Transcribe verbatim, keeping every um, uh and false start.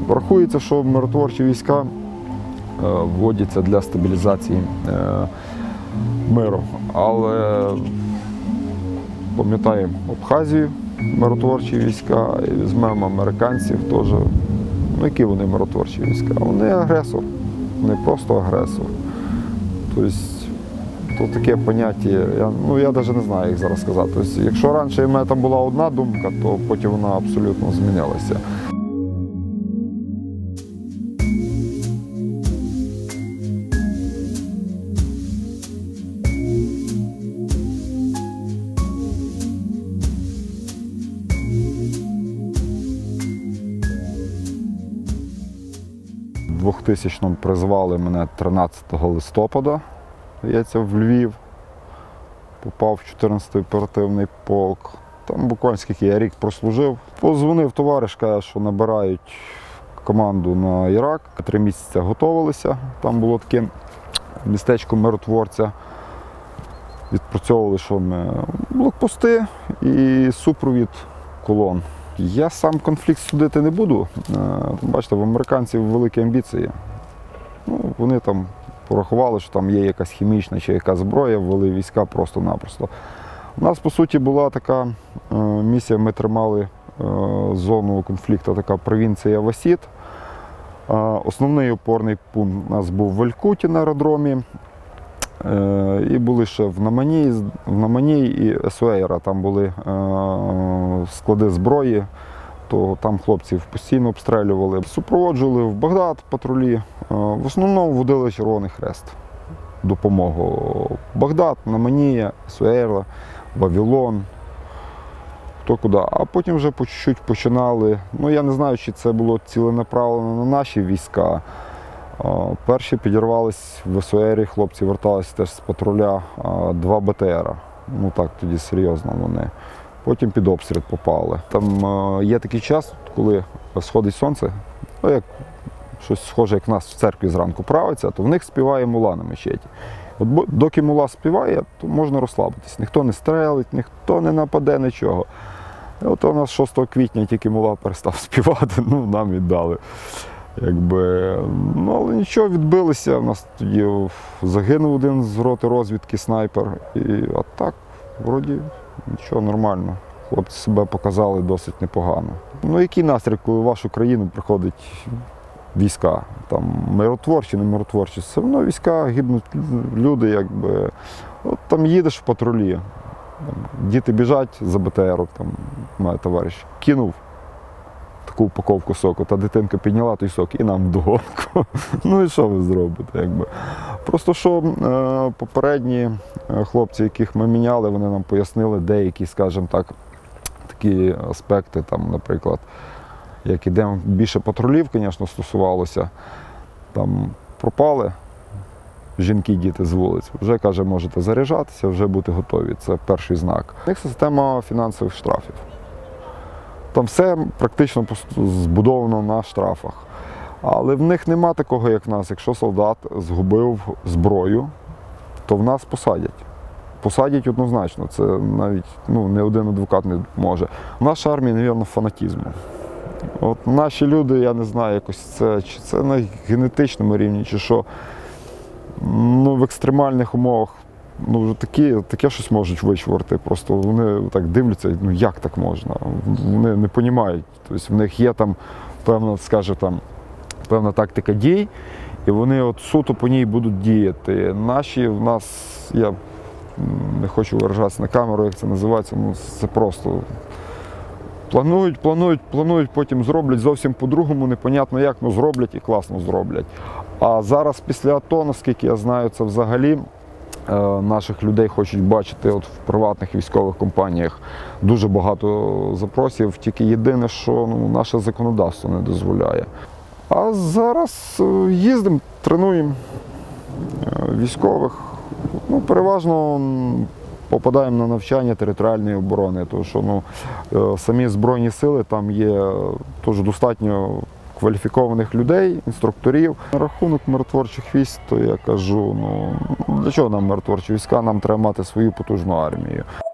Рахується, що миротворчі війська вводяться для стабілізації миру. Але пам'ятаємо Абхазію, миротворчі війська, і візьмемо американців теж. Ну, які вони миротворчі війська? Вони агресор, не просто агресор. Тобто, то таке поняття, я, ну, я навіть не знаю, як зараз сказати. Тобто, якщо раніше в мене там була одна думка, то потім вона абсолютно змінилася. У двохтисячному призвали мене тринадцятого листопада, здається, в Львів. Попав в чотирнадцятий оперативний полк. Там буквально скільки я рік прослужив. Позвонив товариш, каже, що набирають команду на Ірак. Три місяці готувалися. Там було таке містечко миротворця. Відпрацьовували, що ми блокпости і супровід колон. Я сам конфлікт судити не буду. Бачите, в американців великі амбіції. Ну, вони там порахували, що там є якась хімічна чи яка зброя, ввели війська просто-напросто. У нас, по суті, була така місія, ми тримали зону конфлікту, така провінція Васіт. Основний опорний пункт у нас був в Алькуті на аеродромі. І були ще в Намані, в Намані і Есуейра, там були е, склади зброї, то там хлопців постійно обстрілювали. Супроводжували в Багдад патрулі, е, в основному водили Червоний Хрест, допомогу. Багдад, Наманія, Есуейра, Вавилон, хто куди. А потім вже по чуть-чуть починали, ну я не знаю, чи це було ціленаправлено на наші війська. Перші підірвались в Есуері, хлопці верталися теж з патруля, два Б Т Р. Ну так, тоді серйозно вони. Потім під обстріл попали. Там є такий час, коли сходить сонце, ну, як щось схоже, як в нас в церкві зранку правиться, то в них співає мула на мечеті. От доки мула співає, то можна розслабитись. Ніхто не стрелить, ніхто не нападе, нічого. І от у нас шостого квітня тільки мула перестав співати, ну нам віддали. Якби, ну, але нічого, відбилися, у нас тоді загинув один з роти розвідки, снайпер, і, а так, вроді, нічого, нормально. Хлопці себе показали досить непогано. Ну, який настрій, коли в вашу країну приходять війська, там, миротворчі, не миротворчі, все одно війська, гибнуть люди, якби, от там їдеш в патрулі, там, діти біжать за Б Т Р, там, має товариш, кинув таку упаковку соку, та дитинка підняла той сок і нам вдогонку. Ну і що ви зробите? Якби. Просто що е, попередні хлопці, яких ми міняли, вони нам пояснили деякі, скажімо так, такі аспекти, там, наприклад, як ідемо, більше патрулів, звісно, стосувалося, там пропали жінки, діти з вулиць, вже, каже, можете заряджатися, вже бути готові, це перший знак. У них система фінансових штрафів. Там все практично збудовано на штрафах. Але в них нема такого, як в нас. Якщо солдат згубив зброю, то в нас посадять. Посадять однозначно. Це навіть ну, не один адвокат не може. В нашій армії, мабуть, фанатізму. От наші люди, я не знаю, якось це, чи це на генетичному рівні, чи що. Ну, в екстремальних умовах ну, такі, таке щось можуть вичворити. Просто вони так дивляться, ну як так можна? Вони не розуміють. Тобто в них є там певна, скажімо, там, певна тактика дій, і вони от суто по ній будуть діяти. Наші в нас, я не хочу виражатися на камеру, як це називається, ну це просто планують, планують, планують, потім зроблять зовсім по-другому, непонятно як, ну зроблять і класно зроблять. А зараз після АТО, наскільки я знаю, це взагалі наших людей хочуть бачити от в приватних військових компаніях. Дуже багато запросів, тільки єдине, що ну, наше законодавство не дозволяє. А зараз їздимо, тренуємо військових. Ну, переважно попадаємо на навчання територіальної оборони, тому що ну, самі Збройні сили, там є теж достатньо кваліфікованих людей, інструкторів. На рахунок миротворчих військ, то я кажу, ну для чого нам миротворчі війська, нам треба мати свою потужну армію.